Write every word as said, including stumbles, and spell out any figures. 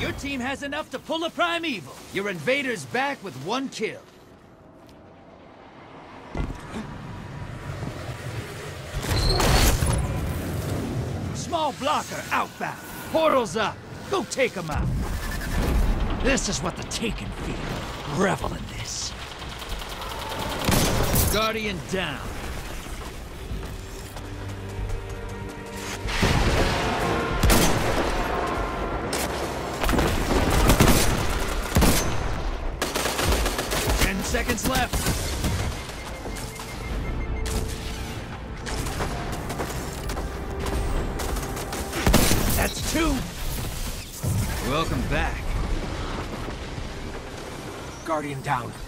Your team has enough to pull a primeval. Your invader's back with one kill. Small blocker outbound. Portal's up. Go take him out. This is what the Taken feel. Revel in this. Guardian down. Ten seconds left. That's two. Welcome back. Guardian down.